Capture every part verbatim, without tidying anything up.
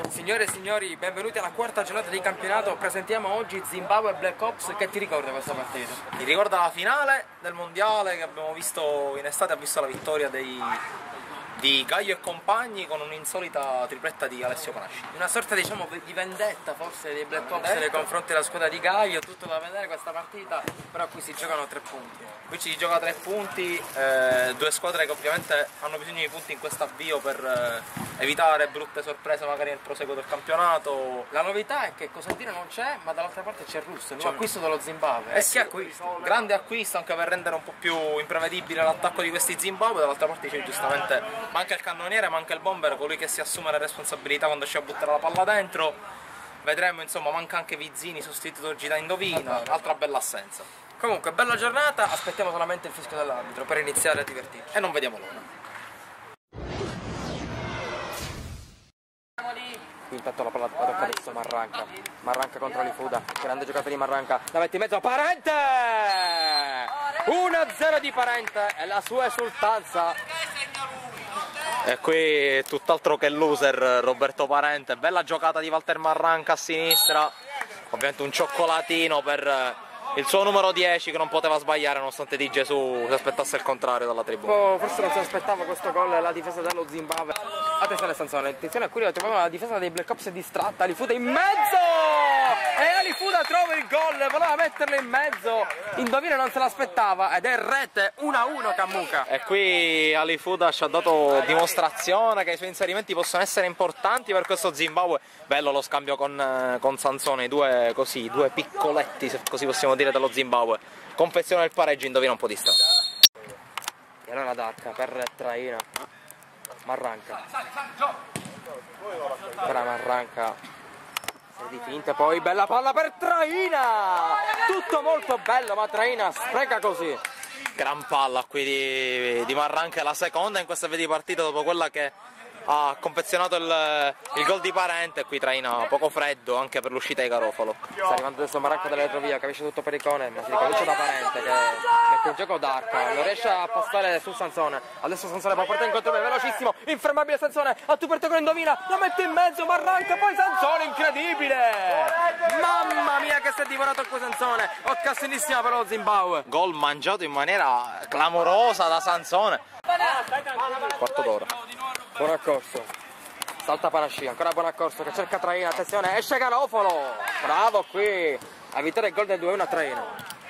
Signore e signori, benvenuti alla quarta giornata di campionato. Presentiamo oggi Zimbabwe Black Ops. Che ti ricorda questa partita? Mi ricorda la finale del mondiale che abbiamo visto in estate, ha visto la vittoria dei, di Gaio e compagni con un'insolita tripletta di Alessio Panasci. Una sorta, diciamo, di vendetta forse dei Black Ops Vendetta. nei confronti della squadra di Gaio. Tutto da vedere questa partita, però qui si giocano tre punti. Qui ci gioca tre punti, eh, due squadre che ovviamente hanno bisogno di punti in questo avvio per eh, evitare brutte sorprese magari nel proseguo del campionato. La novità è che Cosentino non c'è, ma dall'altra parte c'è Russo, il nuovo acquisto dello Zimbabwe. Eh sì, acquisto. Grande acquisto anche per rendere un po' più imprevedibile l'attacco di questi Zimbabwe. Dall'altra parte c'è giustamente manca il cannoniere, manca il bomber, colui che si assume le responsabilità quando c'è a buttare la palla dentro. Vedremo, insomma, manca anche Vizzini, sostituto oggi da Indovina, altra bella assenza. Comunque, bella giornata, aspettiamo solamente il fischio dell'arbitro per iniziare a divertirci. E non vediamo l'ora. Intanto la palla la tocca adesso Marranca. Marranca contro Lifuda. Grande giocata di Marranca. La mette in mezzo a Parente! uno a zero di Parente e la sua esultanza. E qui tutt'altro che loser Roberto Parente. Bella giocata di Walter Marranca a sinistra. Ovviamente un cioccolatino per il suo numero dieci che non poteva sbagliare nonostante Di Gesù si aspettasse il contrario dalla tribuna. Oh, forse non si aspettava questo gol la difesa dello Zimbabwe. Attenzione Sansone, attenzione a qui troviamo la difesa dei Black Ops distratta. Alifuda in mezzo! E Alifuda trova il gol, voleva metterlo in mezzo. Indovina non se l'aspettava ed è rete uno a uno Camuca. E qui Alifuda ci ha dato dimostrazione che i suoi inserimenti possono essere importanti per questo Zimbabwe. Bello lo scambio con, con Sansone, i due così, due piccoletti, se così possiamo dire, dello Zimbabwe. Confeziona il pareggio, Indovina un po' di strada. E allora Darca per Traina. Marranca. Ora Marranca. Serie di finte, poi bella palla per Traina! Tutto molto bello, ma Traina spreca così. Gran palla qui di, di Marranca, la seconda in questa via di partita dopo quella che ha confezionato il, il gol di Parente. Qui Traina poco freddo anche per l'uscita di Garofalo. Sta arrivando adesso Marranca dalla retrovia, capisce tutto Pericone, ma si ricomincia da Parente che mette in gioco Darca, non riesce a passare su Sansone. Adesso Sansone può portare in controllo, velocissimo, infermabile Sansone, a tu per te con Indovina, la mette in mezzo Marranca, poi Sansone, incredibile! Mamma mia che si è divorato qui Sansone, occasionissima per lo Zimbabwe. Gol mangiato in maniera clamorosa da Sansone. Quarto d'ora. Buon accorso, salta Panasci, ancora buon accorso che cerca Traina, attenzione, esce Garofalo, bravo qui, a vittoria il gol del due a uno a Traina.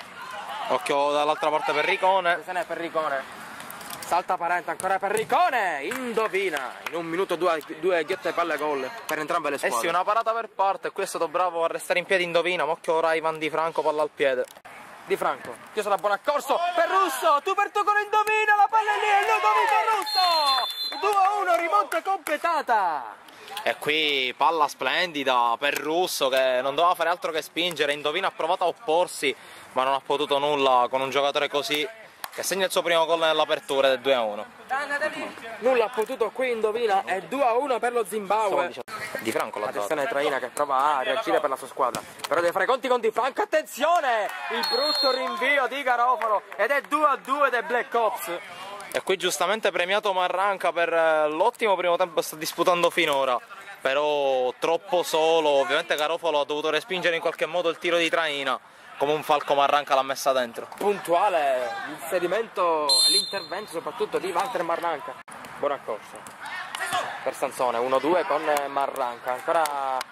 Occhio dall'altra parte Perricone. Attenzione Perricone, salta Parente, ancora Perricone, Indovina, in un minuto due, due ghiotte palle gol per entrambe le Eh squadre. sì, una parata per parte, e qui è stato bravo a restare in piedi Indovina, ma occhio ora Ivan Di Franco, palla al piede. Di Franco, chiuso da buon accorso per Russo, tu per tu con Indovina, la palla è lì e Ludovico Russo, due a uno, rimonta completata. E qui palla splendida per Russo che non doveva fare altro che spingere. Indovina ha provato a opporsi ma non ha potuto nulla con un giocatore così che segna il suo primo gol nell'apertura del due a uno. Nulla ha potuto qui Indovina, è due a uno per lo Zimbabwe. Di Franco l'ha dato. Attenzione Traina che prova a reagire per la sua squadra, però deve fare conti con Di Franco, attenzione, il brutto rinvio di Garofalo ed è due a due dei Black Ops. E qui giustamente premiato Marranca per l'ottimo primo tempo che sta disputando finora, però troppo solo. Ovviamente Garofalo ha dovuto respingere in qualche modo il tiro di Traina, come un falco Marranca l'ha messa dentro. Puntuale l'inserimento e l'intervento soprattutto di Walter Marranca. Buon accorso per Sansone, uno due con Marranca, ancora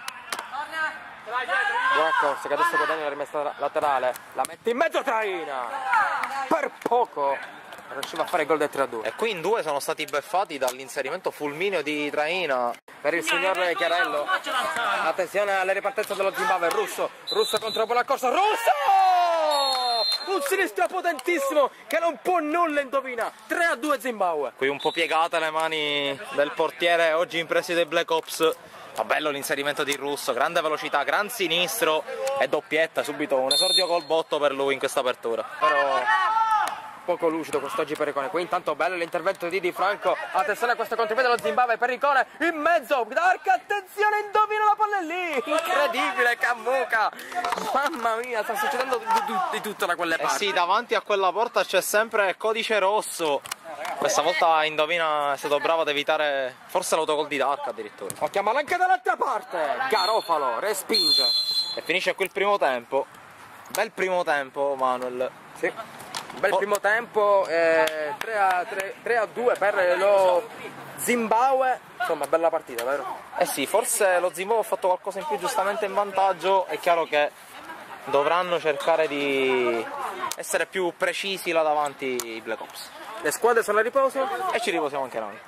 buon accorso che adesso guadagna la rimessa laterale, la mette in mezzo Traina, per poco riusciva a fare il gol del tre a due. E qui in due sono stati beffati dall'inserimento fulmineo di Traina. Per il signor Chiarello, attenzione alla ripartenza dello Zimbabwe, Russo, Russo contro buon accorso, Russo! Un sinistro potentissimo che non può nulla Indovina, tre a due Zimbabwe. Qui un po' piegate le mani del portiere oggi in presi dei Black Ops. Ma bello l'inserimento di Russo, grande velocità, gran sinistro e doppietta, subito un esordio col botto per lui in questa apertura. Però poco lucido quest'oggi Perricone, qui intanto bello l'intervento di Di Franco, attenzione a questo contributo dello Zimbabwe, Perricone in mezzo, Darca, attenzione, Indovina la palla è lì, incredibile Camuca, mamma mia sta succedendo di, di, di tutto da quelle Eh parti. sì, davanti a quella porta c'è sempre codice rosso Questa volta Indovina è stato bravo ad evitare forse l'autogol di Dark addirittura. Occhio, ma anche dall'altra parte. Garofalo respinge. E finisce qui il primo tempo. Bel primo tempo, Manuel. Sì. Bel primo tempo, eh, tre a due per lo Zimbabwe. Insomma, bella partita, vero? Eh sì, forse lo Zimbabwe ha fatto qualcosa in più giustamente in vantaggio. È chiaro che dovranno cercare di essere più precisi là davanti i Black Ops. Le squadre sono a riposo e ci riposiamo anche noi.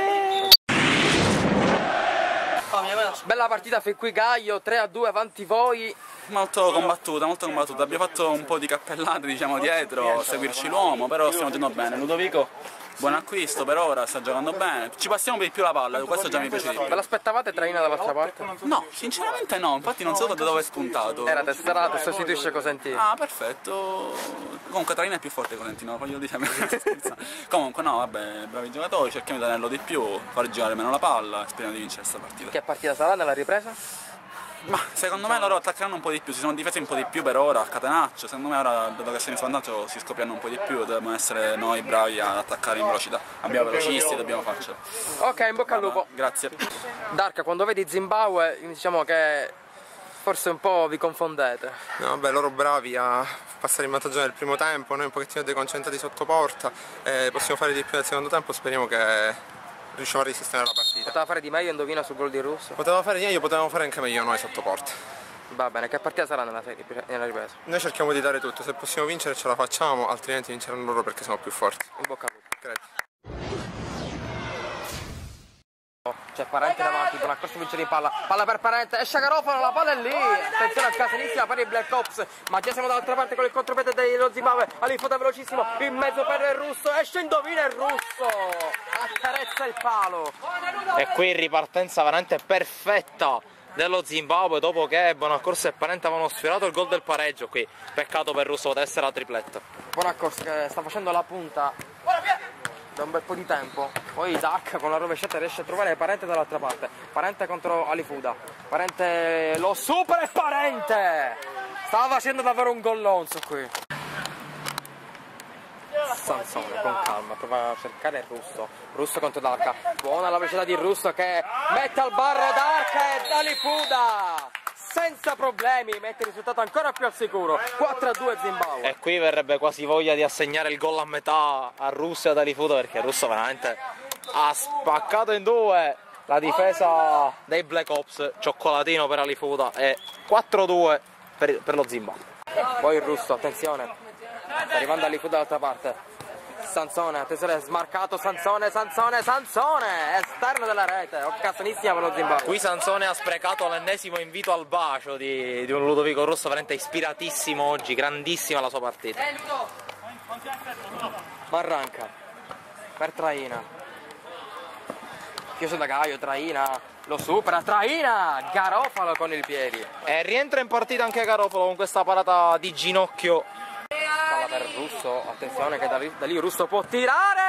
Bella partita fin qui Gaio, tre a due avanti voi. Molto combattuta, molto combattuta. Abbiamo fatto un po' di cappellate diciamo dietro, seguirci l'uomo, però stiamo facendo bene. Ludovico, buon acquisto per ora, sta giocando bene. Ci passiamo per di più la palla, questo già mi piace di più. Ve l'aspettavate Traina dall'altra parte? No, sinceramente no, infatti non so da dove è spuntato. Era tesserato, sostituisce Cosentino. Ah, perfetto. Comunque Traina è più forte di Cosentino, voglio dire. Comunque no, vabbè, bravi giocatori, cerchiamo di tenerlo di più, far girare meno la palla e speriamo di vincere questa partita. Che partita sarà nella ripresa? Ma secondo me loro attaccheranno un po' di più, si sono difesi un po' di più per ora, a catenaccio, secondo me ora dopo che siamo in svantaggio si scopriranno un po' di più, dobbiamo essere noi bravi ad attaccare in velocità, abbiamo velocisti, dobbiamo farcela. Ok, in bocca al lupo. Grazie. Dark, quando vedi Zimbabwe diciamo che forse un po' vi confondete. No, vabbè, loro bravi a passare in vantaggio nel primo tempo, noi un pochettino deconcentrati sotto porta, eh, possiamo fare di più nel secondo tempo, speriamo che riusciamo a risistemare la partita. Poteva fare di meglio Indovina sul gol di Russo? Potevamo fare meglio, potevamo fare anche meglio noi sotto porta. Va bene, che partita sarà nella, nella ripresa? Noi cerchiamo di dare tutto, se possiamo vincere ce la facciamo, altrimenti vinceranno loro perché siamo più forti. In bocca al lupo. Grazie. C'è Parente davanti, buona corsa vincere in palla, palla per Parente, esce Garofalo, la palla è lì, attenzione a casinissima per i Black Ops, ma già siamo dall'altra parte con il contropiede dello Zimbabwe, all'infoda velocissimo, in mezzo per il Russo, esce Indovina il Russo, accarezza il palo. E qui ripartenza veramente perfetta dello Zimbabwe dopo che Bonaccorso e Parente avevano sfiorato il gol del pareggio qui, peccato per Russo, poteva essere la tripletta. Bonaccorso che sta facendo la punta da un bel po' di tempo, poi Dark con la rovesciata riesce a trovare Parente dall'altra parte, Parente contro Alifuda, Parente lo supera e Parente stava facendo davvero un gollonzo qui. Sansone con calma prova a cercare il Russo, Russo contro Dark, buona la velocità di Russo che mette al barro Dark e Alifuda senza problemi mette il risultato ancora più al sicuro, quattro a due Zimbabwe. E qui verrebbe quasi voglia di assegnare il gol a metà a Russo e ad Alifuda, perché Russo veramente ha spaccato in due la difesa dei Black Ops, cioccolatino per Alifuda e quattro a due per, per lo Zimbabwe. Poi il Russo, attenzione, sta arrivando Alifuda dall'altra parte, Sansone, attenzione, smarcato Sansone, Sansone, Sansone, esterno della rete, occasionissima per lo Zimbabwe. Qui Sansone ha sprecato l'ennesimo invito al bacio di, di un Ludovico Russo veramente ispiratissimo oggi, grandissima la sua partita. Barranca, per Traina, chiuso da Gaio, Traina, lo supera, Traina, Garofalo con il piedi. E rientra in partita anche Garofalo con questa parata di ginocchio. Palla per Russo, attenzione che da lì, da lì Russo può tirare!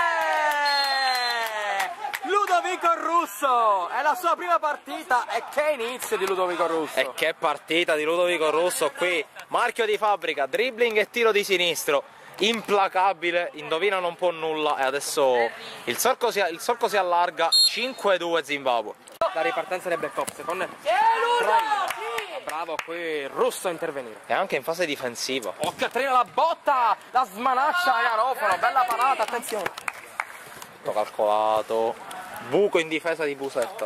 Ludovico Russo! È la sua prima partita e che inizio di Ludovico Russo! E che partita di Ludovico Russo qui, marchio di fabbrica, dribbling e tiro di sinistro, implacabile, Indovina non può nulla e adesso il solco si, il solco si allarga, cinque a due Zimbabwe. La ripartenza dei Black Ops con Traina. Bravo qui Russo a intervenire. E anche in fase difensiva. Occhio a Traina, la botta, la smanaccia a Garofalo, bella parata, attenzione. Tutto calcolato, buco in difesa di Busetta.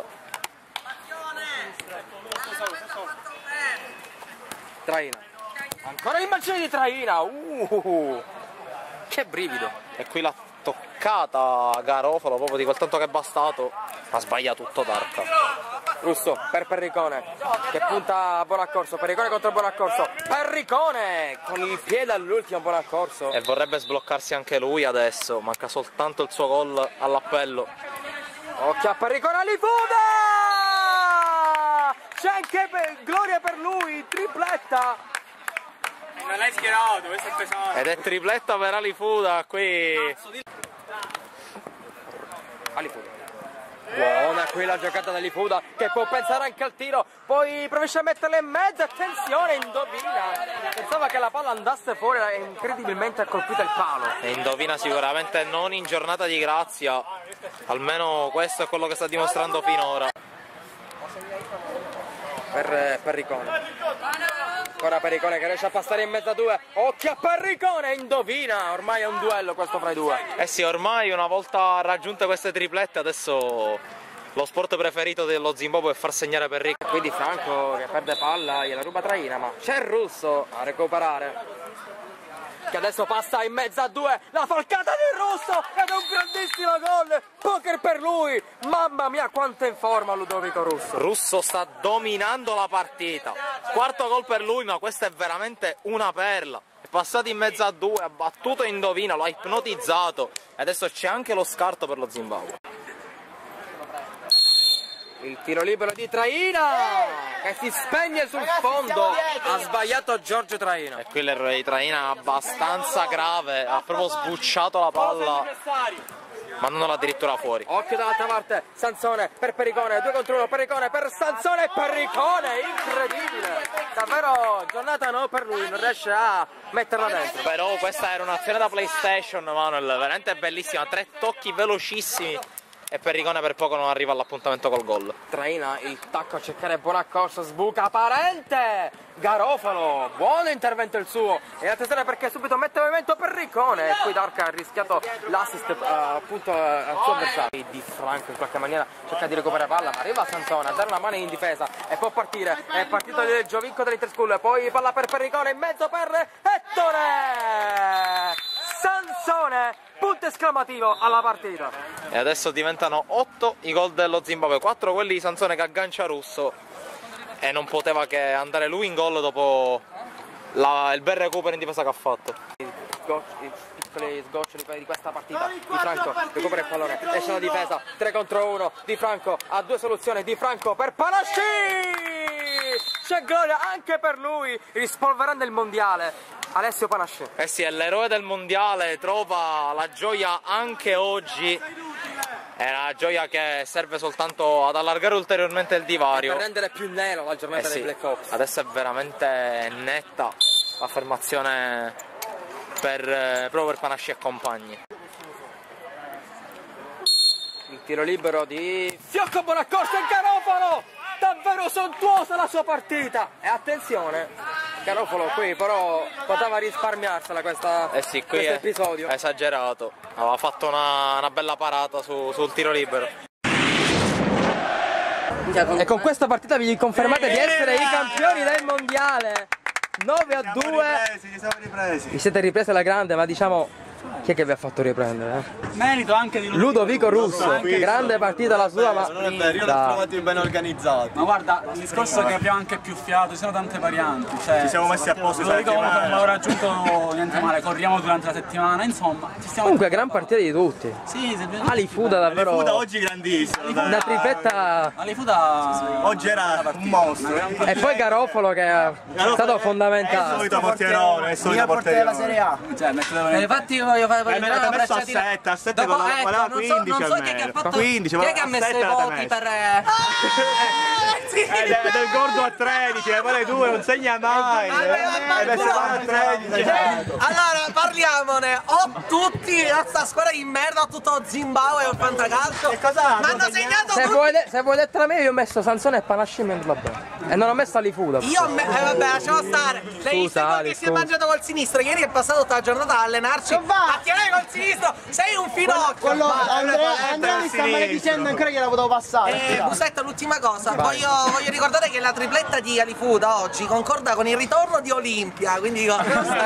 Traina, ancora l'immagine di Traina, uh, che brivido. E qui l'ha toccata Garofalo proprio di quel tanto che è bastato, ha sbagliato tutto Dark. Russo per Perricone che punta a Bonaccorso, Perricone contro Bonaccorso, Perricone con il piede all'ultimo Bonaccorso. E vorrebbe sbloccarsi anche lui adesso, manca soltanto il suo gol all'appello. Occhio a Perricone, Alifuda! C'è anche per... gloria per lui, tripletta! Non l'hai schierato, questo è pesante. Ed è tripletta per Alifuda qui. Alifuda Buona qui la giocata dell'Ifuda che può pensare anche al tiro, poi provincia a metterla in mezzo, attenzione, indovina. Pensava che la palla andasse fuori e incredibilmente ha colpito il palo. E indovina sicuramente non in giornata di grazia, almeno questo è quello che sta dimostrando finora. Per Perricone. Ancora Perricone che riesce a passare in mezzo a due. Occhio a Perricone, indovina. Ormai è un duello questo fra i due. Eh sì, ormai una volta raggiunte queste triplette adesso lo sport preferito dello Zimbabwe è far segnare Perricone. Qui Di Franco che perde palla, gliela ruba Traina, ma c'è il Russo a recuperare. Che adesso passa in mezzo a due, la falcata di Russo ed è un grandissimo gol, poker per lui, mamma mia quanto è in forma Ludovico Russo. Russo sta dominando la partita, quarto gol per lui, ma questa è veramente una perla. È passato in mezzo a due, ha battuto indovina, lo ha ipnotizzato e adesso c'è anche lo scarto per lo Zimbabwe. Il tiro libero di Traina che si spegne sul fondo, ha sbagliato Giorgio Traina. E qui l'errore di Traina è abbastanza grave, ha proprio sbucciato la palla mandandolo addirittura fuori. Occhio dall'altra parte, Sansone per Perricone, due contro uno, Perricone per Sansone e Perricone, incredibile. Davvero giornata no per lui, non riesce a metterla dentro. Però questa era un'azione da PlayStation, Manuel, veramente bellissima, tre tocchi velocissimi. E Perricone per poco non arriva all'appuntamento col gol. Traina il tacco a cercare buona corsa, sbuca Parente, Garofalo, buon intervento il suo e attenzione perché subito mette movimento Perricone e qui Dark ha rischiato l'assist uh, appunto uh, al suo avversario. Di Franco in qualche maniera cerca di recuperare palla ma arriva Sansone a dare una mano in difesa e può partire, è partito il Giovinco dell'Interschool, poi palla per Perricone in mezzo per Ettore Sansone, punto esclamativo alla partita. E adesso diventano otto i gol dello Zimbabwe, quattro quelli di Sansone che aggancia Russo e non poteva che andare lui in gol dopo la, il bel recupero in difesa che ha fatto. I piccoli sgoccioli di questa partita, Di Franco recupera il pallone, esce la difesa, tre contro uno, Di Franco ha due soluzioni, Di Franco per Panasci, c'è gloria anche per lui, rispolverando il mondiale. Alessio Panasci. Eh sì, è l'eroe del mondiale, trova la gioia anche oggi. È una gioia che serve soltanto ad allargare ulteriormente il divario. Per rendere più nero la giornata eh sì, dei Black Ops. Adesso è veramente netta l'affermazione per, eh, proprio per Panasci e compagni. Il tiro libero di Fiocco Bonaccorso e Garofalo! Davvero sontuosa la sua partita! E attenzione, Garofalo qui però poteva risparmiarsela questa, eh sì, qui questo è episodio. È esagerato, aveva fatto una, una bella parata su, sul tiro libero. E con questa partita vi confermate di essere i campioni del mondiale! nove a due. Siamo ripresi, ci siamo ripresi. Vi siete ripresi alla grande, ma diciamo chi è che vi ha fatto riprendere? Eh? Merito anche di Ludovico Russo, grande partita la sua, ma non è vero, io l'ho trovato ben organizzato. Ma guarda, il discorso è che abbiamo anche più fiato, ci sono tante varianti. Cioè, ci siamo messi a posto. Ludovico non abbiamo raggiunto niente male, corriamo durante la settimana, insomma. Ci stiamo comunque gran partita di tutti. Sì, se Alifuda davvero. Alifuda oggi grandissimo. Una tripletta. Alifuda oggi era un mostro. E poi Garofalo che è stato fondamentale. È il solito portierone, è il solito portierone. La Serie A. Cioè, eh, infatti io voglio fare me l'ha messo a sette, a sette con la, ecco, la non so, quindici non so a chi è che ha me. fatto quindici, chi è che ha messo i voti per eh, sì. Ed è del gordo a tredici, e poi due non segna mai. Vabbè, e messo a tredici. allora parliamone, o tutti a sta squadra di merda, o tutto Zimbabwe o il fantacalcio. E cosa ma hanno segnato se tutti. vuoi, se vuoi lettera mia io ho messo Sansone e Panasci e vabbè. E non ho messo Alifuda. Io me, eh, vabbè, lasciamo stare. Lei visto che si è mangiato col sinistro, ieri è passato tutta la giornata a allenarci. A tirare col sinistro, sei un finocchio. Quello, Andrea, Andrea mi sta maledicendo ancora che la potevo passare. Eh, Busetta, l'ultima cosa, voglio, voglio ricordare che la tripletta di Alifuda oggi concorda con il ritorno di Olimpia, quindi dico.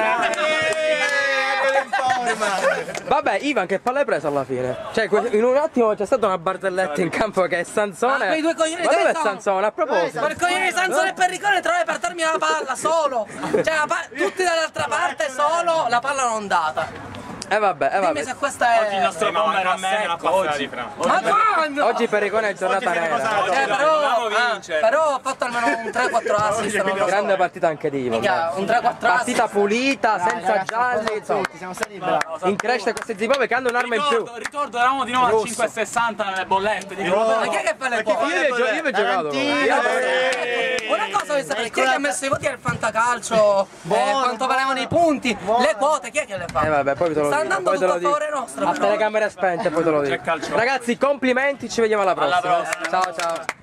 Vabbè, Ivan che palla hai preso alla fine? Cioè in un attimo c'è stata una barzelletta in campo che è Sansone. Ma quei due coglioni ma dove è no. Sansone? A proposito. Quel coglione di Sansone e Perricone trovare per darmi la palla solo. Cioè la pa tutti dall'altra parte solo, la palla non data. Eh vabbè, eh vabbè. Dimmi se questa è... Oggi il nostro bomber a me la passata di Fra. Ma quando? Oggi Pericone è giornata nera. Eh, però, ah, però ho fatto almeno un tre quattro assist, non lo so. Grande partita anche di Ivo. Minchia, un tre quattro assist. Partita pulita, senza gialli, insomma. Siamo stati bravi. In crescita questi Zimbabwe che hanno un'arma in più. Ricordo, ricordo, eravamo di nuovo a cinque e sessanta nelle bollette. Di Ma chi è che fa le quote? Io vi ho giocato. Una cosa voglio sapere, chi è che ha messo i voti al fantacalcio? Eh, quanto valevano i punti? Le quote, chi è che le fa? Eh vabbè, poi te lo Sta dico. andando Poi te tutto lo a dico. favore nostro. A però. telecamere spente, poi te lo dico. Ragazzi, complimenti, ci vediamo alla prossima. Ciao ciao.